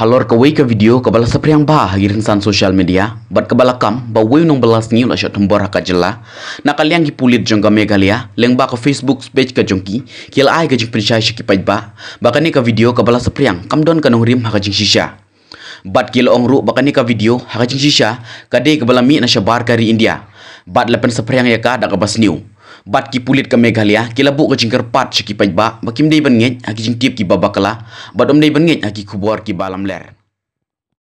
Halor kawai ka video kabala sapriang bah girinsan social media bat kabala kam ba wei nong balas ngiu la shot hambor ka jela na kaliang gi pulit jong ka Meghalaya leng ba ka Facebook page ka jongki kil ai ka jing prinsai shiki paj ba bakani ka video kabala sapriang kam don kanong rim ha ka jing shisha bat kil ongru bakani ka video ha ka jing shisha kade kabala mi na shabar kari India bat lepen sapriang ya ka da ka bas niu bat ki pulit ka Meghalaya kila bu ka jingker pat shiki paj ba bakim dei ban ngej aki jing tip ki babakala bat dei ban ngej aki kubor ki balam ler